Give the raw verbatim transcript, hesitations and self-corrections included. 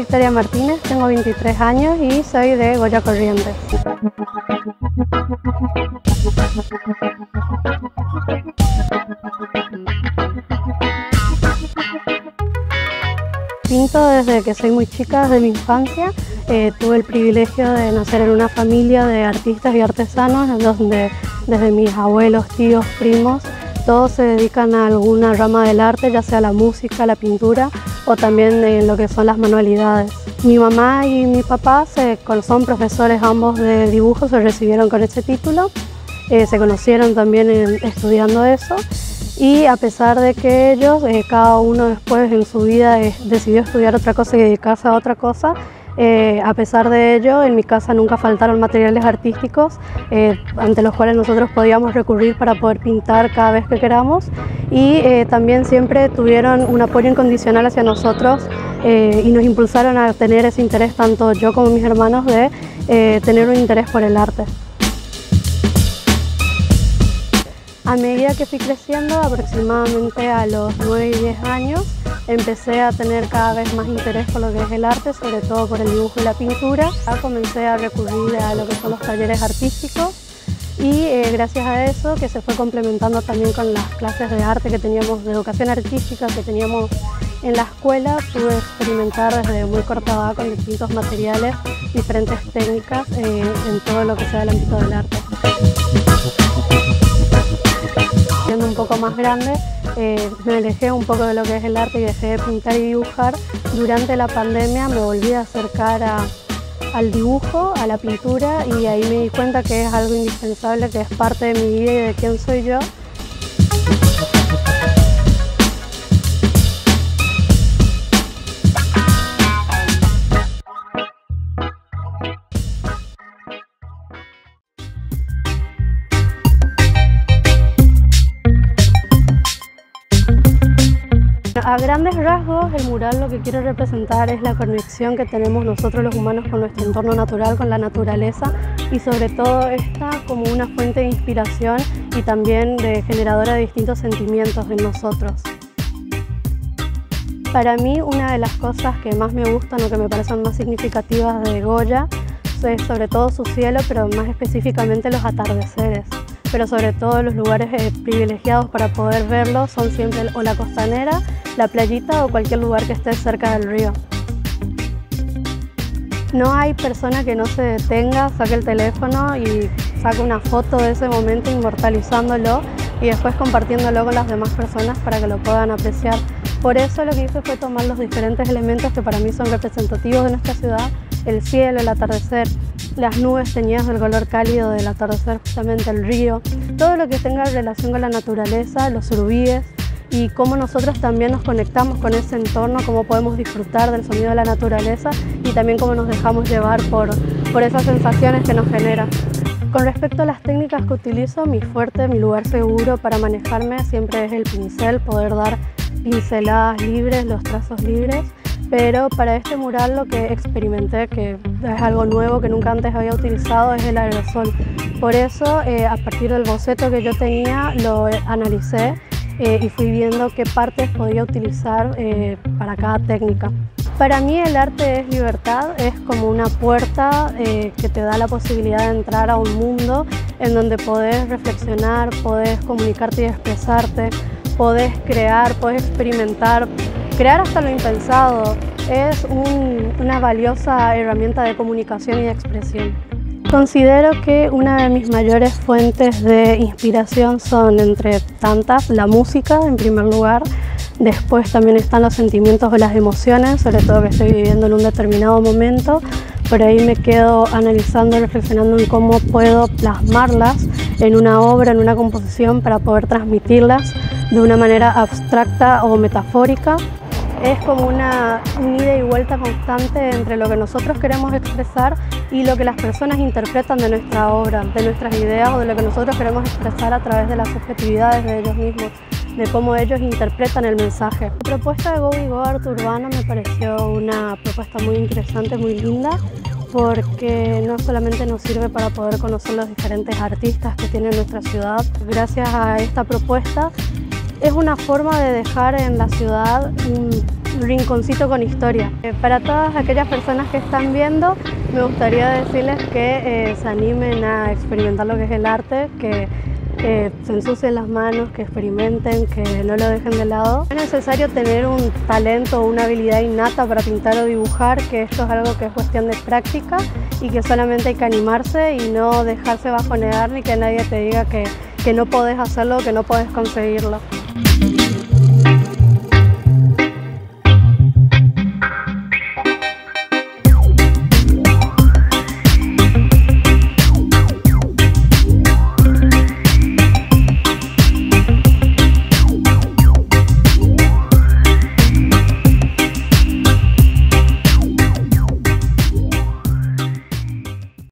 Victoria Martínez, tengo veintitrés años y soy de Goya Corrientes. Pinto desde que soy muy chica, desde mi infancia. Eh, tuve el privilegio de nacer en una familia de artistas y artesanos, donde desde mis abuelos, tíos, primos, todos se dedican a alguna rama del arte, ya sea la música, la pintura o también en lo que son las manualidades. Mi mamá y mi papá se, son profesores ambos de dibujo, se recibieron con ese título, eh, se conocieron también en, estudiando eso. Y a pesar de que ellos, eh, cada uno después en su vida eh, decidió estudiar otra cosa y dedicarse a otra cosa, eh, a pesar de ello, en mi casa nunca faltaron materiales artísticos eh, ante los cuales nosotros podíamos recurrir para poder pintar cada vez que queramos, y eh, también siempre tuvieron un apoyo incondicional hacia nosotros eh, y nos impulsaron a tener ese interés, tanto yo como mis hermanos, de eh, tener un interés por el arte. A medida que fui creciendo, aproximadamente a los nueve y diez años, empecé a tener cada vez más interés por lo que es el arte, sobre todo por el dibujo y la pintura. Ya comencé a recurrir a lo que son los talleres artísticos y eh, gracias a eso, que se fue complementando también con las clases de arte que teníamos, de educación artística que teníamos en la escuela, pude experimentar desde muy corta edad con distintos materiales, diferentes técnicas eh, en todo lo que sea el ámbito del arte. Siendo un poco más grande, eh, me alejé un poco de lo que es el arte y dejé de pintar y dibujar. Durante la pandemia me volví a acercar a, al dibujo, a la pintura, y ahí me di cuenta que es algo indispensable, que es parte de mi vida y de quién soy yo. A grandes rasgos, el mural lo que quiere representar es la conexión que tenemos nosotros los humanos con nuestro entorno natural, con la naturaleza, y sobre todo esta como una fuente de inspiración y también de generadora de distintos sentimientos en nosotros. Para mí, una de las cosas que más me gustan o que me parecen más significativas de Goya es sobre todo su cielo, pero más específicamente los atardeceres. Pero sobre todo los lugares eh, privilegiados para poder verlos son siempre o la costanera, la playita o cualquier lugar que esté cerca del río. No hay persona que no se detenga, saque el teléfono y saque una foto de ese momento inmortalizándolo y después compartiéndolo con las demás personas para que lo puedan apreciar. Por eso lo que hice fue tomar los diferentes elementos que para mí son representativos de nuestra ciudad: el cielo, el atardecer, las nubes teñidas del color cálido del atardecer, justamente el río, todo lo que tenga relación con la naturaleza, los surubíes, y cómo nosotros también nos conectamos con ese entorno, cómo podemos disfrutar del sonido de la naturaleza y también cómo nos dejamos llevar por, por esas sensaciones que nos genera. Con respecto a las técnicas que utilizo, mi fuerte, mi lugar seguro para manejarme siempre es el pincel, poder dar pinceladas libres, los trazos libres. Pero para este mural lo que experimenté, que es algo nuevo que nunca antes había utilizado, es el aerosol. Por eso, eh, a partir del boceto que yo tenía, lo analicé eh, y fui viendo qué partes podía utilizar eh, para cada técnica. Para mí el arte es libertad, es como una puerta eh, que te da la posibilidad de entrar a un mundo en donde podés reflexionar, podés comunicarte y expresarte, podés crear, podés experimentar. Crear hasta lo impensado es un, una valiosa herramienta de comunicación y de expresión. Considero que una de mis mayores fuentes de inspiración son, entre tantas, la música en primer lugar. Después también están los sentimientos o las emociones, sobre todo que estoy viviendo en un determinado momento. Por ahí me quedo analizando y reflexionando en cómo puedo plasmarlas en una obra, en una composición, para poder transmitirlas de una manera abstracta o metafórica. Es como una, una ida y vuelta constante entre lo que nosotros queremos expresar y lo que las personas interpretan de nuestra obra, de nuestras ideas o de lo que nosotros queremos expresar a través de las subjetividades de ellos mismos, de cómo ellos interpretan el mensaje. La propuesta de Go Big Go Arte Urbano me pareció una propuesta muy interesante, muy linda, porque no solamente nos sirve para poder conocer los diferentes artistas que tiene nuestra ciudad. Gracias a esta propuesta es una forma de dejar en la ciudad un, rinconcito con historia. Eh, para todas aquellas personas que están viendo, me gustaría decirles que eh, se animen a experimentar lo que es el arte, que que se ensucien las manos, que experimenten, que no lo dejen de lado. No es necesario tener un talento o una habilidad innata para pintar o dibujar, que esto es algo que es cuestión de práctica y que solamente hay que animarse y no dejarse bajonear ni que nadie te diga que, que no podés hacerlo, que no podés conseguirlo.